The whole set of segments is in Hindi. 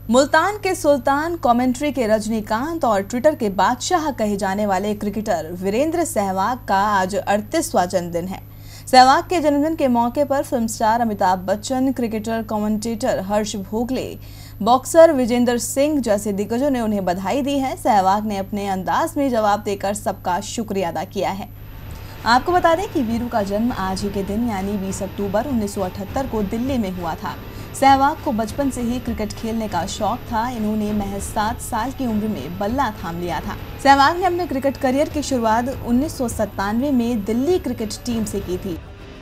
मुल्तान के सुल्तान, कमेंट्री के रजनीकांत और ट्विटर के बादशाह कहे जाने वाले क्रिकेटर वीरेंद्र सहवाग का आज 38वां जन्मदिन है। सहवाग के जन्मदिन के मौके पर film star Amitabh Bachchan, cricketer commentator Harsha Bhogle, boxer Vijender Singh जैसे दिग्गजों ने उन्हें बधाई दी है। सहवाग ने अपने अंदाज में जवाब देकर सबका शुक्रिया अदा किया है। आपको बता दें कि वीरू का जन्म आज ही के दिन यानी 20 अक्टूबर 1978 को दिल्ली में हुआ था। सहवाग को बचपन से ही क्रिकेट खेलने का शौक था। इन्होंने महज 7 साल की उम्र में बल्ला थाम लिया था। सहवाग ने अपने क्रिकेट करियर की शुरुआत 1997 में दिल्ली क्रिकेट टीम से की थी।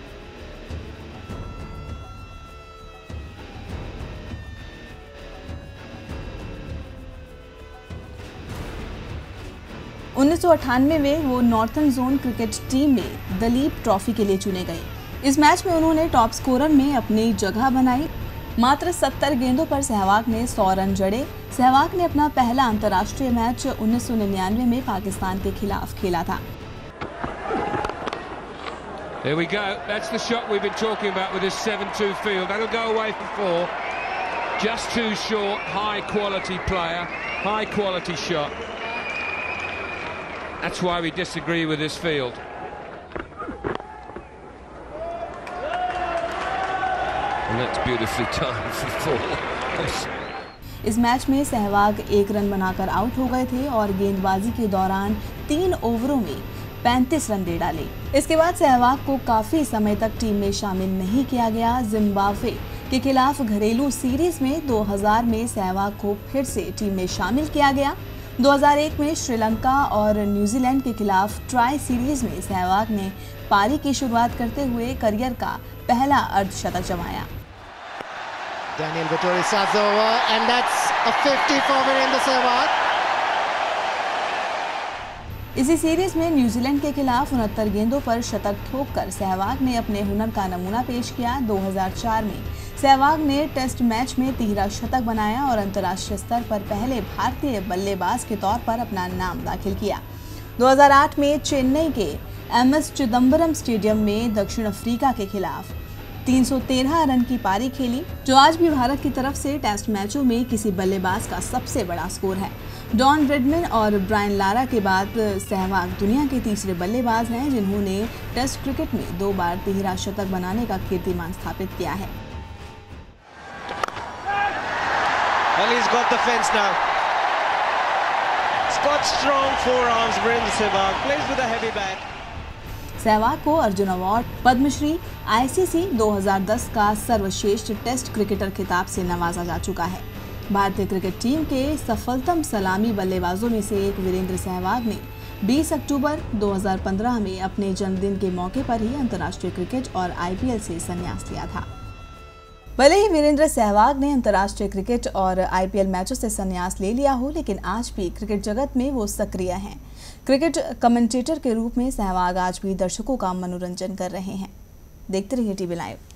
उन्नीस में वो नॉर्थर्न जोन क्रिकेट टीम में दलीप ट्रॉफी के लिए चुने गए। इस मैच में उन्होंने टॉप स्कोरर में अपनी जगह बनाई। मात्र 70 गेंदों पर सहवाग ने 100 रन जड़े। सहवाग ने अपना पहला अंतर्राष्ट्रीय मैच 1999 में पाकिस्तान के खिलाफ खेला था। There we go. That's the shot we've been talking about with this 7-2 field. That'll go away for 4. Just too short. High quality player. High quality shot. That's why we disagree with this field. And that's beautifully timed for 4. इस मैच में सहवाग 1 रन बनाकर आउट हो गए थे और गेंदबाजी के दौरान 3 ओवरों में 35 रन दे डाले। इसके बाद सहवाग को काफी समय तक टीम में शामिल नहीं किया गया। जिम्बाब्वे के खिलाफ घरेलू सीरीज में 2000 में सहवाग को फिर से टीम में शामिल किया गया। 2001 में श्रीलंका और न्यूजीलैंड के खिलाफ ट्राई सीरीज में सहवाग ने पारी की शुरुआत करते हुए करियर का पहला अर्धशतक जमाया। Daniel Vettori serves over and that's a 50 for Virendra Sehwag. इसी सीरीज में न्यूजीलैंड के खिलाफ 69 गेंदों पर शतक ठोककर सहवाग ने अपने हुनर का नमूना पेश किया। 2004 में सहवाग ने टेस्ट मैच में 13 शतक बनाया और अंतर्राष्ट्रीय स्तर पर पहले भारतीय बल्लेबाज के तौर पर अपना नाम दाखिल किया। 2008 में चेन्नई के MS चिदम्बरम स्टेडियम में दक्षिण अफ्रीका के खिलाफ 313 रन की पारी खेली, जो आज भी भारत की तरफ से टेस्ट मैचों में किसी बल्लेबाज का सबसे बड़ा स्कोर है। डॉन ब्रेडमैन और ब्रायन लारा के बाद सहवाग दुनिया के तीसरे बल्लेबाज हैं जिन्होंने टेस्ट क्रिकेट में 2 बार 13 शतक बनाने का कीर्तिमान स्थापित किया है। Well, he's got the fence now. He's got strong forearms. Virendra Sehwag plays with a heavy bat. Sehwag को अर्जुन अवार्ड, पद्मश्री, ICC 2010 का सर्वश्रेष्ठ टेस्ट क्रिकेटर खिताब से नवाजा जा चुका है। भारतीय क्रिकेट टीम के सफलतम सलामी बल्लेबाजों में से एक वीरेंद्र सहवाग ने 20 अक्टूबर 2015 में अपने जन्मदिन के मौके पर ही अंतर्राष्ट्रीय क्रिकेट और IPL से संन्यास लिया था। भले ही वीरेंद्र सहवाग ने अंतर्राष्ट्रीय क्रिकेट और IPL मैचों से संन्यास ले लिया हो, लेकिन आज भी क्रिकेट जगत में वो सक्रिय हैं। क्रिकेट कमेंटेटर के रूप में सहवाग आज भी दर्शकों का मनोरंजन कर रहे हैं। देखते रहिए TV लाइव।